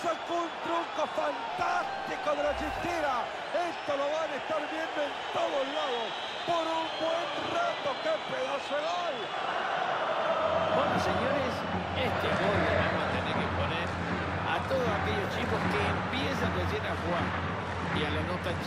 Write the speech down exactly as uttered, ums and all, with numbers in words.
Sacó un tronco fantástico de la chistera. Esto lo van a estar viendo en todos lados por un buen rato. ¡Qué pedazo de gol! Bueno, señores, este gol le vamos a tener que poner a todos aquellos chicos que empiezan recién a jugar y a los no tan